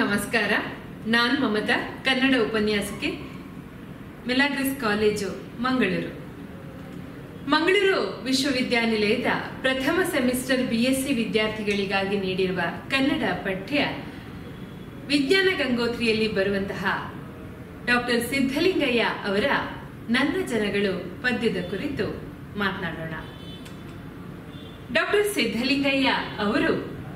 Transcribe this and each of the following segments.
ನಮಸ್ಕಾರ. ನಾನು ಮಮತಾ, ಕನ್ನಡ ಉಪನ್ಯಾಸಕಿ, ಮಿಲಾಗ್ರಿಸ್ ಕಾಲೇಜು, ಮಂಗಳೂರು. ಮಂಗಳೂರು ವಿಶ್ವವಿದ್ಯಾನಿಲಯದ ಪ್ರಥಮ ಸೆಮಿಸ್ಟರ್ BSc ವಿದ್ಯಾರ್ಥಿಗಳಿಗಾಗಿ ನೀಡಿರುವ ಕನ್ನಡ ಪಠ್ಯ ವಿಜ್ಞಾನ ಗಂಗೋತ್ರಿಯಲ್ಲಿ ಬರುವಂತಹ ಡಾಕ್ಟರ್ ಸಿದ್ಧಲಿಂಗಯ್ಯ ಅವರ ನನ್ನ ಜನಗಳು ಪದ್ಯದ ಕುರಿತು ಮಾತನಾಡೋಣ. ಡಾಕ್ಟರ್ ಸಿದ್ಧಲಿಂಗಯ್ಯ ಅವರು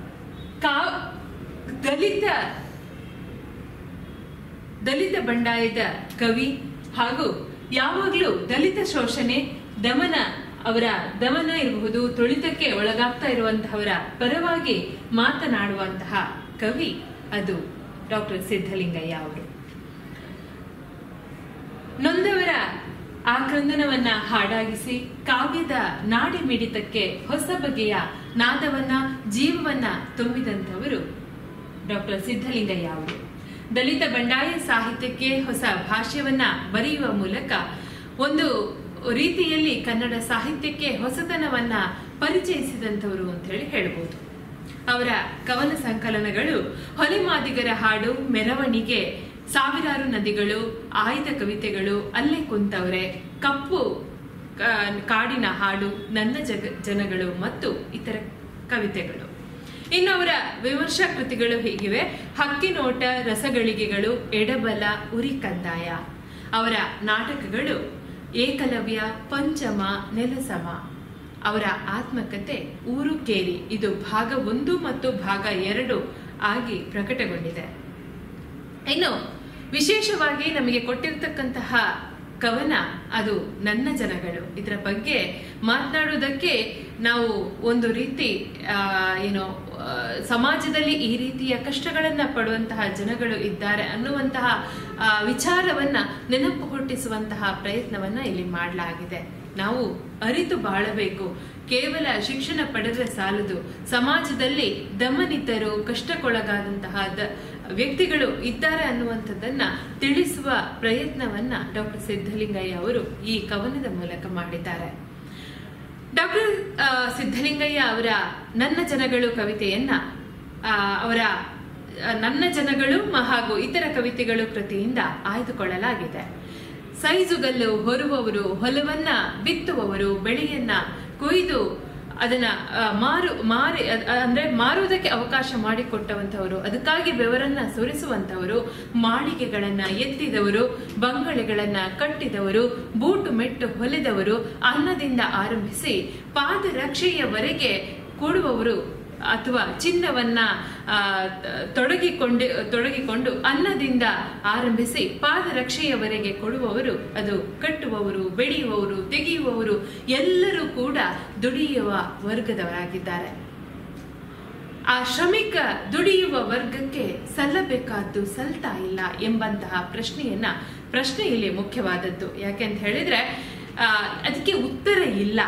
ದಲಿತ ಬಂಡಾಯದ ಕವಿ ಹಾಗೂ ಯಾವಾಗಲೂ ದಲಿತ ಶೋಷಣೆ, ಅವರ ದಮನ ಇರಬಹುದು, ತುಳಿತಕ್ಕೆ ಒಳಗಾಗ್ತಾ ಇರುವಂತಹವರ ಪರವಾಗಿ ಮಾತನಾಡುವಂತಹ ಕವಿ ಅದು ಡಾಕ್ಟರ್ ಸಿದ್ಧಲಿಂಗಯ್ಯ ಅವರು. ನೊಂದವರ ಆಕ್ರಂದನವನ್ನ ಹಾಡಾಗಿಸಿ ಕಾವ್ಯದ ನಾಡಿ ಮಿಡಿತಕ್ಕೆ ಹೊಸ ಬಗೆಯ ನಾದವನ್ನ, ಜೀವವನ್ನ ತುಂಬಿದಂಥವರು ಡಾಕ್ಟರ್ ಸಿದ್ಧಲಿಂಗಯ್ಯ ಅವರು. ದಲಿತ ಬಂಡಾಯ ಸಾಹಿತ್ಯಕ್ಕೆ ಹೊಸ ಭಾಷ್ಯವನ್ನ ಬರೆಯುವ ಮೂಲಕ ಒಂದು ರೀತಿಯಲ್ಲಿ ಕನ್ನಡ ಸಾಹಿತ್ಯಕ್ಕೆ ಹೊಸತನವನ್ನ ಪರಿಚಯಿಸಿದಂಥವರು ಅಂತ ಹೇಳಿ ಹೇಳ್ಬೋದು. ಅವರ ಕವನ ಸಂಕಲನಗಳು ಹೊಲೆಮಾದಿಗರ ಹಾಡು, ಮೆರವಣಿಗೆ, ಸಾವಿರಾರು ನದಿಗಳು, ಆಯ್ದ ಕವಿತೆಗಳು, ಅಲ್ಲೇ ಕುಂತವ್ರೆ, ಕಪ್ಪು ಕಾಡಿನ ಹಾಡು, ನನ್ನ ಜನಗಳು ಮತ್ತು ಇತರ ಕವಿತೆಗಳು. ಇನ್ನು ಅವರ ವಿಮರ್ಶಾ ಕೃತಿಗಳು ಹೀಗಿವೆ: ಹಕ್ಕಿನೋಟ, ರಸಗಳಿಗೆಗಳು, ಎಡಬಲ, ಉರಿ ಕಂದಾಯ. ಅವರ ನಾಟಕಗಳು ಏಕಲವ್ಯ, ಪಂಚಮ, ನೆಲಸಮ. ಅವರ ಆತ್ಮಕಥೆ ಊರು ಕೇರಿ, ಇದು ಭಾಗ 1 ಮತ್ತು ಭಾಗ 2 ಆಗಿ ಪ್ರಕಟಗೊಂಡಿದೆ. ಇನ್ನು ವಿಶೇಷವಾಗಿ ನಮಗೆ ಕೊಟ್ಟಿರ್ತಕ್ಕಂತಹ ಕವನ ಅದು ನನ್ನ ಜನಗಳು. ಇದರ ಬಗ್ಗೆ ಮಾತನಾಡುವುದಕ್ಕೆ ನಾವು ಒಂದು ರೀತಿ ಸಮಾಜದಲ್ಲಿ ಈ ರೀತಿಯ ಕಷ್ಟಗಳನ್ನ ಪಡುವಂತಹ ಜನಗಳು ಇದ್ದಾರೆ ಅನ್ನುವಂತಹ ವಿಚಾರವನ್ನ ನೆನಪು ಹುಟ್ಟಿಸುವಂತಹ ಪ್ರಯತ್ನವನ್ನ ಇಲ್ಲಿ ಮಾಡಲಾಗಿದೆ. ನಾವು ಅರಿತು ಬಾಳಬೇಕು. ಕೇವಲ ಶಿಕ್ಷಣ ಪಡೆದ್ರೆ ಸಾಲದು. ಸಮಾಜದಲ್ಲಿ ದಮನಿತರು, ಕಷ್ಟಕ್ಕೊಳಗಾದಂತಹ ವ್ಯಕ್ತಿಗಳು ಇದ್ದಾರೆ ಅನ್ನುವಂಥದ್ದನ್ನ ತಿಳಿಸುವ ಪ್ರಯತ್ನವನ್ನ ಡಾಕ್ಟರ್ ಸಿದ್ಧಲಿಂಗಯ್ಯ ಅವರು ಈ ಕವನದ ಮೂಲಕ ಮಾಡಿದ್ದಾರೆ. ಡಾಕ್ಟರ್ ಸಿದ್ಧಲಿಂಗಯ್ಯ ಅವರ ನನ್ನ ಜನಗಳು ಕವಿತೆಯನ್ನ ಅವರ ನನ್ನ ಜನಗಳು ಹಾಗೂ ಇತರ ಕವಿತೆಗಳು ಕೃತಿಯಿಂದ ಆಯ್ದುಕೊಳ್ಳಲಾಗಿದೆ. ಸೈಜುಗಲ್ಲು ಹೊರುವವರು, ಹೊಲವನ್ನ ಬಿತ್ತುವವರು, ಬೆಳೆಯನ್ನ ಕೊಯ್ದು ಅದನ್ನ ಮಾರುವುದಕ್ಕೆ ಅವಕಾಶ ಮಾಡಿಕೊಟ್ಟವಂತವರು, ಅದಕ್ಕಾಗಿ ಬೆವರನ್ನ ಸುರಿಸುವಂತವರು, ಮಾಳಿಗೆಗಳನ್ನ ಎತ್ತಿದವರು, ಬಂಗಲೆಗಳನ್ನ ಕಟ್ಟಿದವರು, ಬೂಟು ಮೆಟ್ಟು ಹೊಲೆದವರು, ಅನ್ನದಿಂದ ಆರಂಭಿಸಿ ಪಾದರಕ್ಷೆಯವರೆಗೆ ಕೊಡುವವರು ಅಥವಾ ಚಿನ್ನವನ್ನ ತೊಡಗಿಕೊಂಡು ಅನ್ನದಿಂದ ಆರಂಭಿಸಿ ಪಾದರಕ್ಷೆಯವರೆಗೆ ಕೊಡುವವರು, ಅದು ಕಟ್ಟುವವರು, ಬೆಳೆಯುವವರು, ತೆಗೆಯುವವರು ಎಲ್ಲರೂ ಕೂಡ ದುಡಿಯುವ ವರ್ಗದವರಾಗಿದ್ದಾರೆ. ಆ ಶ್ರಮಿಕ ದುಡಿಯುವ ವರ್ಗಕ್ಕೆ ಸಲ್ಲಬೇಕಾದ್ದು ಸಲ್ತಾ ಇಲ್ಲ ಎಂಬಂತಹ ಪ್ರಶ್ನೆ ಇಲ್ಲಿ ಮುಖ್ಯವಾದದ್ದು. ಯಾಕೆಂತ ಹೇಳಿದ್ರೆ ಅದಕ್ಕೆ ಉತ್ತರ ಇಲ್ಲ.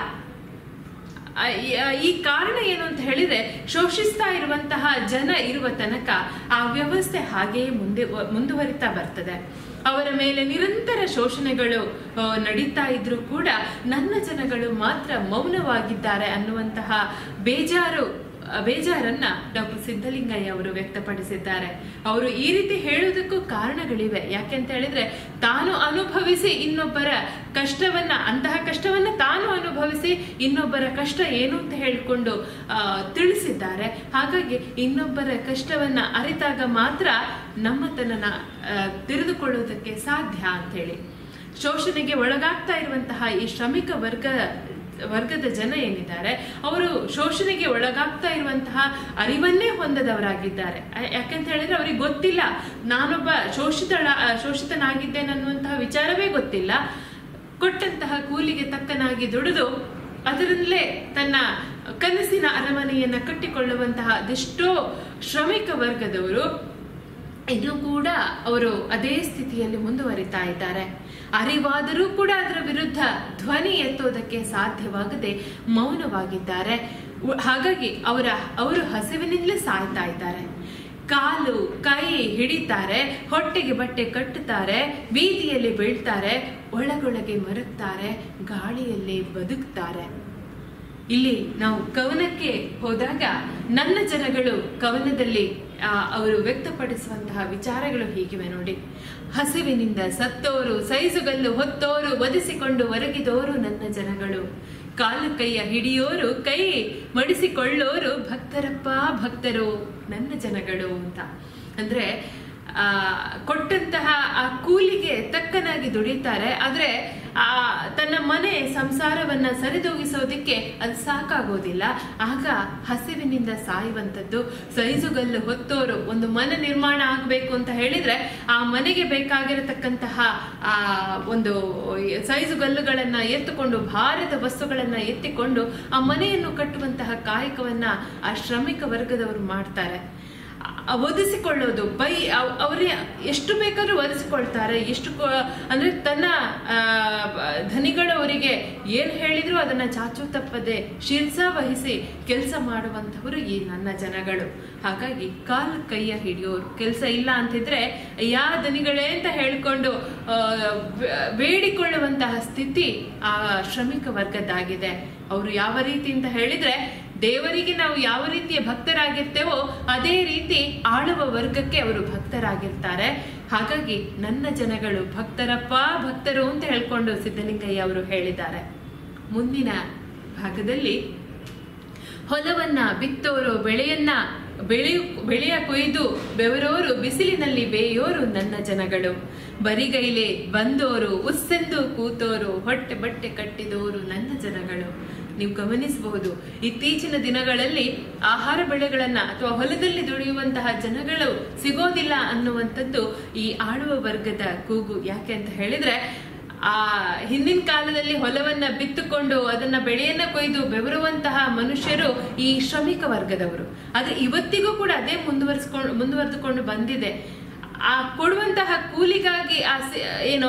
ಈ ಕಾರಣ ಏನು ಅಂತ ಹೇಳಿದ್ರೆ, ಶೋಷಿಸ್ತಾ ಇರುವಂತಹ ಜನ ಇರುವ ತನಕ ಆ ವ್ಯವಸ್ಥೆ ಹಾಗೆಯೇ ಮುಂದುವರಿತಾ ಬರ್ತದೆ. ಅವರ ಮೇಲೆ ನಿರಂತರ ಶೋಷಣೆಗಳು ನಡೀತಾ ಇದ್ರೂ ಕೂಡ ನನ್ನ ಜನಗಳು ಮಾತ್ರ ಮೌನವಾಗಿದ್ದಾರೆ ಅನ್ನುವಂತಹ ಬೇಜಾರನ್ನ ಡಾಕ್ಟರ್ ಸಿದ್ಧಲಿಂಗಯ್ಯ ಅವರು ವ್ಯಕ್ತಪಡಿಸಿದ್ದಾರೆ. ಅವರು ಈ ರೀತಿ ಹೇಳುವುದಕ್ಕೂ ಕಾರಣಗಳಿವೆ. ಯಾಕೆಂತ ಹೇಳಿದ್ರೆ, ತಾನು ಅನುಭವಿಸಿ ಇನ್ನೊಬ್ಬರ ಅಂತಹ ಕಷ್ಟವನ್ನ ತಾನು ಅನುಭವಿಸಿ ಇನ್ನೊಬ್ಬರ ಕಷ್ಟ ಏನು ಅಂತ ಹೇಳಿಕೊಂಡು ತಿಳಿಸಿದ್ದಾರೆ. ಹಾಗಾಗಿ ಇನ್ನೊಬ್ಬರ ಕಷ್ಟವನ್ನ ಅರಿತಾಗ ಮಾತ್ರ ನಮ್ಮತನನ ತಿಳಿದುಕೊಳ್ಳುವುದಕ್ಕೆ ಸಾಧ್ಯ ಅಂತ ಹೇಳಿ, ಶೋಷಣೆಗೆ ಒಳಗಾಗ್ತಾ ಇರುವಂತಹ ಈ ಶ್ರಮಿಕ ವರ್ಗದ ಜನ ಏನಿದ್ದಾರೆ, ಅವರು ಶೋಷಣೆಗೆ ಒಳಗಾಗ್ತಾ ಇರುವಂತಹ ಅರಿವನ್ನೇ ಹೊಂದದವರಾಗಿದ್ದಾರೆ. ಯಾಕೆಂತ ಹೇಳಿದ್ರೆ ಅವರಿಗೆ ಗೊತ್ತಿಲ್ಲ, ನಾನೊಬ್ಬ ಶೋಷಿತನಾಗಿದ್ದೇನೆ ಅನ್ನುವಂತಹ ವಿಚಾರವೇ ಗೊತ್ತಿಲ್ಲ. ಕೊಟ್ಟಂತಹ ಕೂಲಿಗೆ ತಕ್ಕನಾಗಿ ದುಡಿದು ಅದರಲ್ಲೇ ತನ್ನ ಕನಸಿನ ಅರಮನೆಯನ್ನ ಕಟ್ಟಿಕೊಳ್ಳುವಂತಹ ಅದೆಷ್ಟೋ ಶ್ರಮಿಕ ವರ್ಗದವರು ಇದು ಕೂಡ ಅವರು ಅದೇ ಸ್ಥಿತಿಯಲ್ಲಿ ಮುಂದುವರಿತಾ ಇದ್ದಾರೆ. ಅರಿವಾದರೂ ಕೂಡ ಅದರ ವಿರುದ್ಧ ಧ್ವನಿ ಎತ್ತೋದಕ್ಕೆ ಸಾಧ್ಯವಾಗದೆ ಮೌನವಾಗಿದ್ದಾರೆ. ಹಾಗಾಗಿ ಅವರು ಹಸಿವಿನಿಂದಲೇ ಸಾಯ್ತಾ ಇದ್ದಾರೆ. ಕಾಲು ಕೈ ಹಿಡಿತಾರೆ, ಹೊಟ್ಟೆಗೆ ಬಟ್ಟೆ ಕಟ್ಟುತ್ತಾರೆ, ಬೀದಿಯಲ್ಲಿ ಬೀಳ್ತಾರೆ, ಒಳಗೊಳಗೆ ಮರುತ್ತಾರೆ, ಗಾಳಿಯಲ್ಲಿ ಬದುಕ್ತಾರೆ. ಇಲ್ಲಿ ನಾವು ಕವನಕ್ಕೆ ಹೋದಾಗ ನನ್ನ ಜನಗಳು ಕವನದಲ್ಲಿ ಅವರು ವ್ಯಕ್ತಪಡಿಸುವಂತಹ ವಿಚಾರಗಳು ಹೀಗಿವೆ ನೋಡಿ. ಹಸಿವಿನಿಂದ ಸತ್ತೋರು, ಸೈಜುಗಲ್ಲು ಹೊತ್ತೋರು, ಒದಿಸಿಕೊಂಡು ಒರಗಿದೋರು ನನ್ನ ಜನಗಳು. ಕಾಲು ಕೈಯ ಹಿಡಿಯೋರು, ಕೈ ಮಡಿಸಿಕೊಳ್ಳೋರು, ಭಕ್ತರಪ್ಪ ಭಕ್ತರು ನನ್ನ ಜನಗಳು ಅಂತ. ಅಂದ್ರೆ ಕೊಟ್ಟಂತಹ ಆ ಕೂಲಿಗೆ ತಕ್ಕನಾಗಿ ದುಡಿತಾರೆ. ಆದ್ರೆ ತನ್ನ ಮನೆ ಸಂಸಾರವನ್ನ ಸರಿದೂಗಿಸೋದಿಕ್ಕೆ ಅದು ಸಾಕಾಗೋದಿಲ್ಲ. ಆಗ ಹಸಿವಿನಿಂದ ಸಾಯುವಂಥದ್ದು. ಸೈಜುಗಲ್ಲು ಹೊತ್ತೋರು, ಒಂದು ಮನೆ ನಿರ್ಮಾಣ ಆಗಬೇಕು ಅಂತ ಹೇಳಿದ್ರೆ ಆ ಮನೆಗೆ ಬೇಕಾಗಿರತಕ್ಕಂತಹ ಆ ಒಂದು ಸೈಜುಗಲ್ಲುಗಳನ್ನ ಎತ್ತುಕೊಂಡು, ಭಾರದ ವಸ್ತುಗಳನ್ನ ಎತ್ತಿಕೊಂಡು ಆ ಮನೆಯನ್ನು ಕಟ್ಟುವಂತಹ ಕಾಯಕವನ್ನ ಆ ಶ್ರಮಿಕ ವರ್ಗದವರು ಮಾಡ್ತಾರೆ. ಒದಿಸಿಕೊಳ್ಳೋದು, ಅವರೇ ಎಷ್ಟು ಬೇಕಾದ್ರೂ ಒದಿಸಿಕೊಳ್ತಾರೆ. ಎಷ್ಟು ಅಂದ್ರೆ ತನ್ನ ಧನಿಗಳು ಅವರಿಗೆ ಏನ್ ಹೇಳಿದ್ರು ಅದನ್ನ ಚಾಚು ತಪ್ಪದೆ ಶಿರ್ಸ ವಹಿಸಿ ಕೆಲಸ ಮಾಡುವಂತವರು ಈ ನನ್ನ ಜನಗಳು. ಹಾಗಾಗಿ ಕಾಲು ಕೈಯ ಹಿಡಿಯೋರು, ಕೆಲಸ ಇಲ್ಲ ಅಂತಿದ್ರೆ ಯಾ ದನಿಗಳೇ ಅಂತ ಹೇಳ್ಕೊಂಡು ಬೇಡಿಕೊಳ್ಳುವಂತಹ ಸ್ಥಿತಿ ಆ ಶ್ರಮಿಕ ವರ್ಗದ್ದಾಗಿದೆ. ಅವರು ಯಾವ ರೀತಿ ಅಂತ ಹೇಳಿದ್ರೆ, ದೇವರಿಗೆ ನಾವು ಯಾವ ರೀತಿಯ ಭಕ್ತರಾಗಿರ್ತೇವೋ ಅದೇ ರೀತಿ ಆಳುವ ವರ್ಗಕ್ಕೆ ಅವರು ಭಕ್ತರಾಗಿರ್ತಾರೆ. ಹಾಗಾಗಿ ನನ್ನ ಜನಗಳು ಭಕ್ತರಪ್ಪ ಭಕ್ತರು ಅಂತ ಹೇಳ್ಕೊಂಡು ಸಿದ್ಧಲಿಂಗಯ್ಯ ಅವರು ಹೇಳಿದ್ದಾರೆ. ಮುಂದಿನ ಭಾಗದಲ್ಲಿ ಹೊಲವನ್ನ ಬಿತ್ತೋರು, ಬೆಳೆಯ ಕೊಯ್ದು ಬೆವರೋರು, ಬಿಸಿಲಿನಲ್ಲಿ ಬೇಯೋರು ನನ್ನ ಜನಗಳು. ಬರಿಗೈಲೆ ಬಂದೋರು, ಉಸ್ಸೆಂದು ಕೂತೋರು, ಹೊಟ್ಟೆ ಬಟ್ಟೆ ಕಟ್ಟಿದೋರು ನನ್ನ ಜನಗಳು. ನೀವು ಗಮನಿಸಬಹುದು, ಇತ್ತೀಚಿನ ದಿನಗಳಲ್ಲಿ ಆಹಾರ ಬೆಳೆಗಳನ್ನ ಅಥವಾ ಹೊಲದಲ್ಲಿ ದುಡಿಯುವಂತಹ ಜನಗಳು ಸಿಗೋದಿಲ್ಲ ಅನ್ನುವಂಥದ್ದು ಈ ಆಳುವ ವರ್ಗದ ಕೂಗು. ಯಾಕೆ ಅಂತ ಹೇಳಿದ್ರೆ, ಹಿಂದಿನ ಕಾಲದಲ್ಲಿ ಹೊಲವನ್ನ ಬಿತ್ತುಕೊಂಡು ಅದನ್ನ ಬೆಳೆಯನ್ನ ಕೊಯ್ದು ಬೆವರುವಂತಹ ಮನುಷ್ಯರು ಈ ಶ್ರಮಿಕ ವರ್ಗದವರು. ಆದ್ರೆ ಇವತ್ತಿಗೂ ಕೂಡ ಅದೇ ಮುಂದುವರೆದುಕೊಂಡು ಬಂದಿದೆ. ಆ ಕೊಡುವಂತಹ ಕೂಲಿಗಾಗಿ ಏನೋ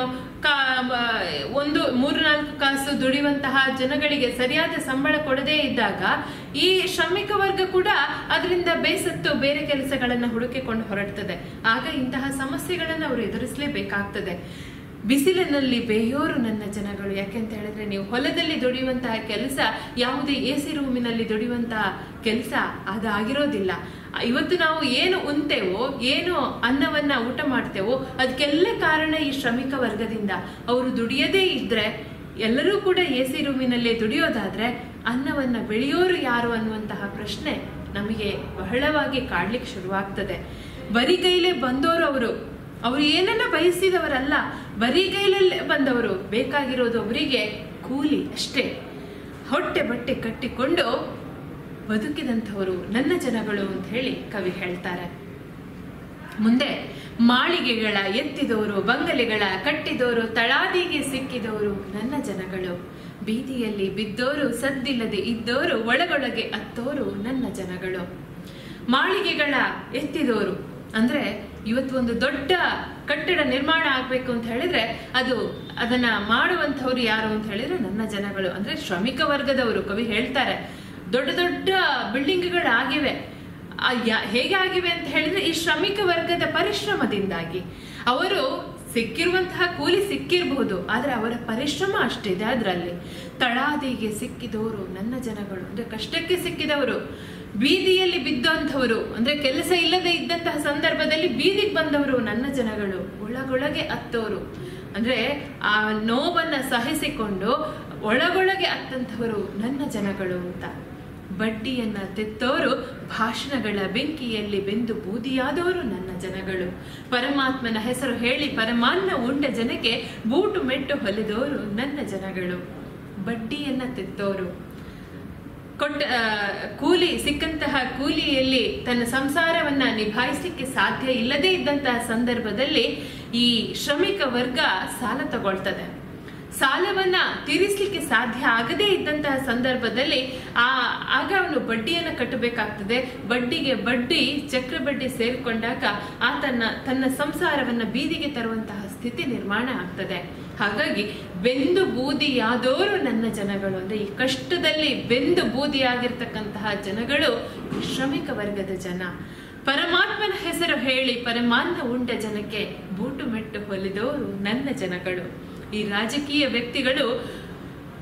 ಒಂದು 3-4 ಕಾಸು ದುಡಿಯುವಂತಹ ಜನಗಳಿಗೆ ಸರಿಯಾದ ಸಂಬಳ ಕೊಡದೇ ಇದ್ದಾಗ ಈ ಶ್ರಮಿಕ ವರ್ಗ ಕೂಡ ಅದರಿಂದ ಬೇಸತ್ತು ಬೇರೆ ಕೆಲಸಗಳನ್ನ ಹುಡುಕಿಕೊಂಡು ಹೊರಡ್ತದೆ. ಆಗ ಇಂತಹ ಸಮಸ್ಯೆಗಳನ್ನ ಅವರು ಎದುರಿಸಲೇಬೇಕಾಗ್ತದೆ. ಬಿಸಿಲಿನಲ್ಲಿ ಬೇಯೋರು ನನ್ನ ಜನಗಳು. ಯಾಕೆಂತ ಹೇಳಿದ್ರೆ, ನೀವು ಹೊಲದಲ್ಲಿ ದುಡಿಯುವಂತಹ ಕೆಲಸ ಯಾವುದೇ AC ರೂಮಿನಲ್ಲಿ ದುಡಿಯುವಂತಹ ಕೆಲಸ ಅದಾಗಿರೋದಿಲ್ಲ. ಇವತ್ತು ನಾವು ಏನು ಉಣ್ತೇವೋ, ಏನು ಅನ್ನವನ್ನ ಊಟ ಮಾಡ್ತೇವೋ ಅದಕ್ಕೆಲ್ಲ ಕಾರಣ ಈ ಶ್ರಮಿಕ ವರ್ಗದಿಂದ. ಅವರು ದುಡಿಯದೇ ಇದ್ರೆ, ಎಲ್ಲರೂ ಕೂಡ AC ರೂಮಿನಲ್ಲೇ ದುಡಿಯೋದಾದ್ರೆ ಅನ್ನವನ್ನ ಬೆಳೆಯೋರು ಯಾರು ಅನ್ನುವಂತಹ ಪ್ರಶ್ನೆ ನಮಗೆ ಬಹಳವಾಗಿ ಕಾಡ್ಲಿಕ್ಕೆ ಶುರುವಾಗ್ತದೆ. ಬರಿಗೈಲೇ ಬಂದವರು ಅವರು ಏನನ್ನ ಬಯಸಿದವರಲ್ಲ, ಬರಿಗೈಲಲ್ಲೇ ಬಂದವರು. ಬೇಕಾಗಿರೋದು ಅವರಿಗೆ ಕೂಲಿ ಅಷ್ಟೇ. ಹೊಟ್ಟೆ ಬಟ್ಟೆ ಕಟ್ಟಿಕೊಂಡು ಬದುಕಿದಂಥವರು ನನ್ನ ಜನಗಳು ಅಂತ ಹೇಳಿ ಕವಿ ಹೇಳ್ತಾರೆ. ಮುಂದೆ ಮಾಳಿಗೆಗಳ ಎತ್ತಿದವರು, ಬಂಗಲೆಗಳ ಕಟ್ಟಿದವರು, ತಳಾದಿಗೆ ಸಿಕ್ಕಿದವರು ನನ್ನ ಜನಗಳು. ಬೀದಿಯಲ್ಲಿ ಬಿದ್ದೋರು, ಸದ್ದಿಲ್ಲದೆ ಇದ್ದೋರು, ಒಳಗೊಳಗೆ ಅತ್ತೋರು ನನ್ನ ಜನಗಳು. ಮಾಳಿಗೆಗಳ ಎತ್ತಿದವರು ಅಂದ್ರೆ, ಇವತ್ತು ಒಂದು ದೊಡ್ಡ ಕಟ್ಟಡ ನಿರ್ಮಾಣ ಆಗ್ಬೇಕು ಅಂತ ಹೇಳಿದ್ರೆ ಅದನ್ನ ಮಾಡುವಂತವ್ರು ಯಾರು ಅಂತ ಹೇಳಿದ್ರೆ ನನ್ನ ಜನಗಳು, ಅಂದ್ರೆ ಶ್ರಮಿಕ ವರ್ಗದವರು. ಕವಿ ಹೇಳ್ತಾರೆ, ದೊಡ್ಡ ದೊಡ್ಡ ಬಿಲ್ಡಿಂಗ್ಗಳಾಗಿವೆ. ಹೇಗೆ ಆಗಿವೆ ಅಂತ ಹೇಳಿದ್ರೆ ಈ ಶ್ರಮಿಕ ವರ್ಗದ ಪರಿಶ್ರಮದಿಂದಾಗಿ. ಅವರು ಸಿಕ್ಕಿರುವಂತಹ ಕೂಲಿ ಸಿಕ್ಕಿರಬಹುದು, ಆದ್ರೆ ಅವರ ಪರಿಶ್ರಮ ಅಷ್ಟಿದೆ ಅದರಲ್ಲಿ. ತಳಾದಿಗೆ ಸಿಕ್ಕಿದವರು ನನ್ನ ಜನಗಳು ಅಂದ್ರೆ ಕಷ್ಟಕ್ಕೆ ಸಿಕ್ಕಿದವರು. ಬೀದಿಯಲ್ಲಿ ಬಿದ್ದಂಥವರು ಅಂದ್ರೆ ಕೆಲಸ ಇಲ್ಲದೆ ಇದ್ದಂತಹ ಸಂದರ್ಭದಲ್ಲಿ ಬೀದಿಗೆ ಬಂದವರು ನನ್ನ ಜನಗಳು. ಒಳಗೊಳಗೆ ಅತ್ತೋರು ಅಂದ್ರೆ ಆ ನೋವನ್ನ ಸಹಿಸಿಕೊಂಡು ಒಳಗೊಳಗೆ ಅತ್ತಂಥವರು ನನ್ನ ಜನಗಳು ಅಂತ. ಬಡ್ಡಿಯನ್ನ ತೆತ್ತೋರು, ಭಾಷಣಗಳ ಬೆಂಕಿಯಲ್ಲಿ ಬೆಂದು ಬೂದಿಯಾದವರು ನನ್ನ ಜನಗಳು. ಪರಮಾತ್ಮನ ಹೆಸರು ಹೇಳಿ ಪರಮಾನ್ನ ಉಂಡ ಜನಕ್ಕೆ ಬೂಟು ಮೆಟ್ಟು ಹೊಲಿದವರು ನನ್ನ ಜನಗಳು. ಬಡ್ಡಿಯನ್ನ ತೆತ್ತೋರು, ಕೂಲಿ ಸಿಕ್ಕಂತಹ ಕೂಲಿಯಲ್ಲಿ ತನ್ನ ಸಂಸಾರವನ್ನ ನಿಭಾಯಿಸಲಿಕ್ಕೆ ಸಾಧ್ಯ ಇಲ್ಲದೆ ಇದ್ದಂತಹ ಸಂದರ್ಭದಲ್ಲಿ ಈ ಶ್ರಮಿಕ ವರ್ಗ ಸಾಲ ತಗೊಳ್ತದೆ. ಸಾಲವನ್ನ ತೀರಿಸಲಿಕ್ಕೆ ಸಾಧ್ಯ ಆಗದೇ ಇದ್ದಂತಹ ಸಂದರ್ಭದಲ್ಲಿ ಆಗ ಅವನು ಬಡ್ಡಿಯನ್ನ ಕಟ್ಟಬೇಕಾಗ್ತದೆ. ಬಡ್ಡಿಗೆ ಬಡ್ಡಿ, ಚಕ್ರ ಬಡ್ಡಿ ಸೇರಿಕೊಂಡಾಗ ತನ್ನ ಸಂಸಾರವನ್ನ ಬೀದಿಗೆ ತರುವಂತಹ ಸ್ಥಿತಿ ನಿರ್ಮಾಣ ಆಗ್ತದೆ. ಹಾಗಾಗಿ ಬೆಂದು ಬೂದಿಯಾದವರು ನನ್ನ ಜನಗಳು ಅಂದ್ರೆ ಈ ಕಷ್ಟದಲ್ಲಿ ಬೆಂದು ಬೂದಿಯಾಗಿರ್ತಕ್ಕಂತಹ ಜನಗಳು ಶ್ರಮಿಕ ವರ್ಗದ ಜನ. ಪರಮಾತ್ಮನ ಹೆಸರು ಹೇಳಿ ಪರಮಾನ್ನ ಉಂಡ ಜನಕ್ಕೆ ಬೂಟು ಮೆಟ್ಟು ಹೊಲಿದವರು ನನ್ನ ಜನಗಳು. ಈ ರಾಜಕೀಯ ವ್ಯಕ್ತಿಗಳು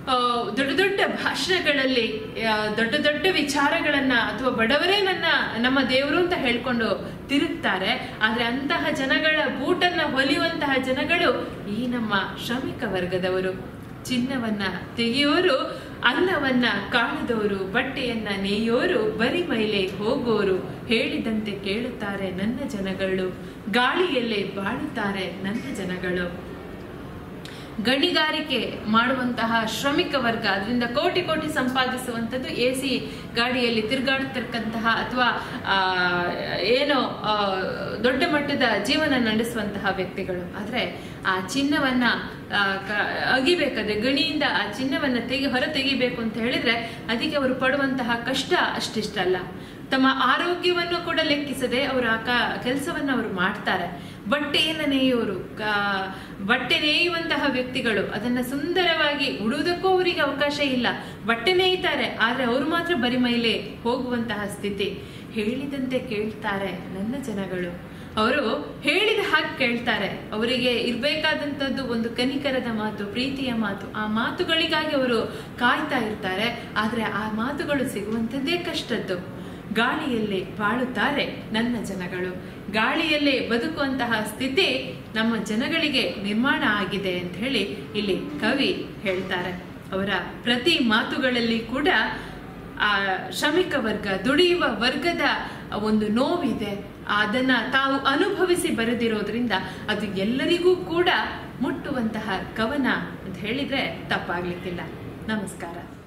ದೊಡ್ಡ ದೊಡ್ಡ ಭಾಷಣಗಳಲ್ಲಿ ದೊಡ್ಡ ದೊಡ್ಡ ವಿಚಾರಗಳನ್ನ ಅಥವಾ ಬಡವರೇ ನಮ್ಮ ದೇವರು ಅಂತ ಹೇಳ್ಕೊಂಡು ತಿರುಗ್ತಾರೆ. ಆದ್ರೆ ಅಂತಹ ಜನಗಳ ಬೂಟನ್ನ ಹೊಲಿಯುವಂತಹ ಜನಗಳು ಈ ನಮ್ಮ ಶ್ರಮಿಕ ವರ್ಗದವರು. ಚಿನ್ನವನ್ನ ತೆಗೆಯೋರು, ಅನ್ನವನ್ನ ಕಾಣದವರು, ಬಟ್ಟೆಯನ್ನ ನೇಯೋರು, ಬರಿ ಮೈಲೆ ಹೋಗೋರು, ಹೇಳಿದಂತೆ ಕೇಳುತ್ತಾರೆ ನನ್ನ ಜನಗಳು, ಗಾಳಿಯಲ್ಲೇ ಬಾಳುತ್ತಾರೆ ನನ್ನ ಜನಗಳು. ಗಣಿಗಾರಿಕೆ ಮಾಡುವಂತಹ ಶ್ರಮಿಕ ವರ್ಗ, ಅದರಿಂದ ಕೋಟಿ ಕೋಟಿ ಸಂಪಾದಿಸುವಂಥದ್ದು, AC ಗಾಡಿಯಲ್ಲಿ ತಿರುಗಾಡ್ತಿರ್ತಕ್ಕಂತಹ ಅಥವಾ ಏನೋ ದೊಡ್ಡ ಮಟ್ಟದ ಜೀವನ ನಡೆಸುವಂತಹ ವ್ಯಕ್ತಿಗಳು. ಆದ್ರೆ ಆ ಚಿನ್ನವನ್ನ ಅಗಿಬೇಕಾದ್ರೆ, ಗಣಿಯಿಂದ ಆ ಚಿನ್ನವನ್ನ ಹೊರ ತೆಗಿಬೇಕು ಅಂತ ಹೇಳಿದ್ರೆ ಅದಕ್ಕೆ ಅವರು ಪಡುವಂತಹ ಕಷ್ಟ ಅಷ್ಟಿಷ್ಟಲ್ಲ. ತಮ್ಮ ಆರೋಗ್ಯವನ್ನು ಕೂಡ ಲೆಕ್ಕಿಸದೆ ಅವರು ಆ ಕೆಲಸವನ್ನ ಅವರು ಮಾಡ್ತಾರೆ. ಬಟ್ಟೆಯನ್ನು ನೇಯೋರು, ಬಟ್ಟೆ ನೇಯುವಂತಹ ವ್ಯಕ್ತಿಗಳು ಅದನ್ನ ಸುಂದರವಾಗಿ ಉಡುವುದಕ್ಕೂ ಅವರಿಗೆ ಅವಕಾಶ ಇಲ್ಲ. ಬಟ್ಟೆ ನೇಯ್ತಾರೆ, ಆದ್ರೆ ಅವರು ಮಾತ್ರ ಬರಿ ಮೈಲೆ ಹೋಗುವಂತಹ ಸ್ಥಿತಿ. ಹೇಳಿದಂತೆ ಕೇಳ್ತಾರೆ ನನ್ನ ಜನಗಳು. ಅವರು ಹೇಳಿದ ಹಾಗೆ ಕೇಳ್ತಾರೆ. ಅವರಿಗೆ ಇರ್ಬೇಕಾದಂಥದ್ದು ಒಂದು ಕನಿಕರದ ಮಾತು, ಪ್ರೀತಿಯ ಮಾತು. ಆ ಮಾತುಗಳಿಗಾಗಿ ಅವರು ಕಾಯ್ತಾ ಇರ್ತಾರೆ. ಆದ್ರೆ ಆ ಮಾತುಗಳು ಸಿಗುವಂಥದ್ದೇ ಕಷ್ಟದ್ದು. ಗಾಳಿಯಲ್ಲೇ ಬಾಳುತ್ತಾರೆ ನನ್ನ ಜನಗಳು. ಗಾಳಿಯಲ್ಲೇ ಬದುಕುವಂತಹ ಸ್ಥಿತಿ ನಮ್ಮ ಜನಗಳಿಗೆ ನಿರ್ಮಾಣ ಆಗಿದೆ ಅಂತ ಹೇಳಿ ಇಲ್ಲಿ ಕವಿ ಹೇಳ್ತಾರೆ. ಅವರ ಪ್ರತಿ ಮಾತುಗಳಲ್ಲಿ ಕೂಡ ಆ ಶ್ರಮಿಕ ವರ್ಗ, ದುಡಿಯುವ ವರ್ಗದ ಒಂದು ನೋವಿದೆ. ಅದನ್ನ ತಾವು ಅನುಭವಿಸಿ ಬರೆದಿರೋದ್ರಿಂದ ಅದು ಎಲ್ಲರಿಗೂ ಕೂಡ ಮುಟ್ಟುವಂತಹ ಕವನ ಅಂತ ಹೇಳಿದ್ರೆ ತಪ್ಪಾಗ್ಲಿಕ್ಕಿಲ್ಲ. ನಮಸ್ಕಾರ.